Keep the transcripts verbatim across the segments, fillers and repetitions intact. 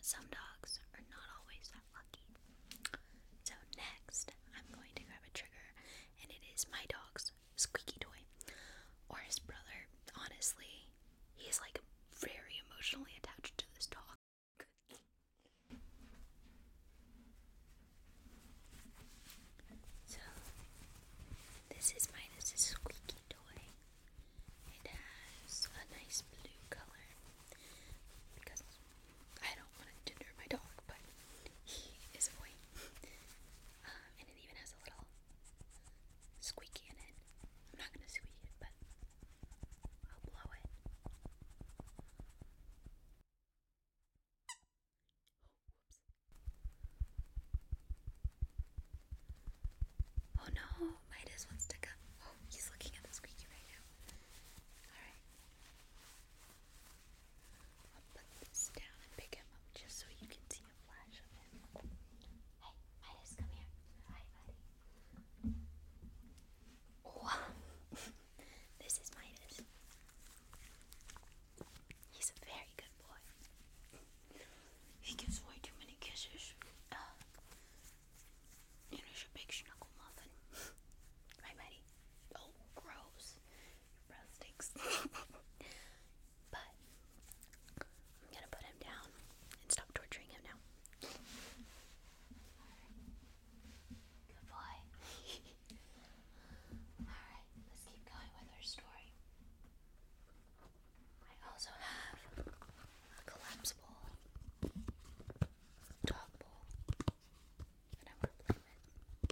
but some dogs are not always that lucky. So next, I'm going to grab a trigger, and it is my dog's squeaky toy, or his brother. Honestly, he's like very emotionally attached to this dog. So, this is Midas's squeaky toy. It has a nice blue color because I don't want it to hurt my dog, but he is a boy. Um, and it even has a little squeaky in it. I'm not gonna squeak it, but I'll blow it. Oh no, Midas wants to come. Oh, he's looking at the squeaky right now. Alright. I'll put this down and pick him up just so you can see a flash of him. Hey, Midas, come here. Hi, buddy. Wow. This is Midas. He's a very good boy. He gives way too many kisses. Uh, and he's a big snuggle muffin. Right, buddy? Oh, gross. Your breath stinks. But I'm gonna put him down and stop torturing him now. Good boy. Alright, let's keep going with our story. I also have a collapsible dog bowl that I'm gonna play with.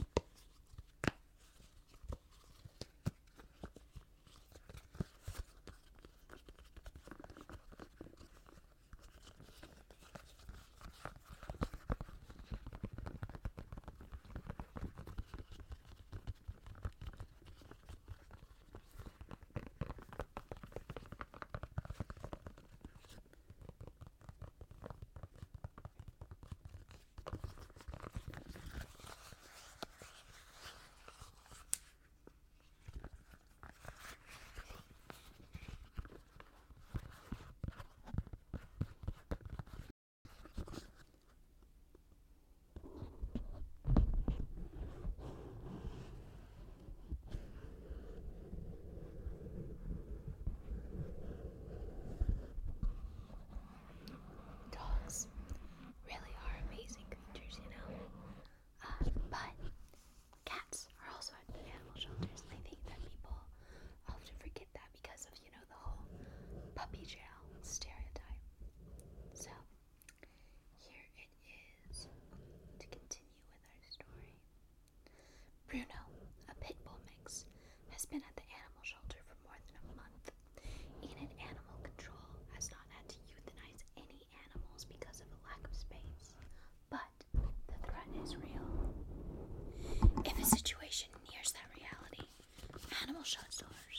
Dogs really are amazing creatures, you know. Uh, but cats are also at animal shelters. I think that people often forget that because of, you know, the whole puppy jail stereotype. So, here it is to continue with our story. Bruno, a pit bull mix, has been at the animal shelter for more than a month. Enid Animal Control has not had to euthanize any animals because of a lack of space, but the threat is real. If a situation nears that reality, animal shelters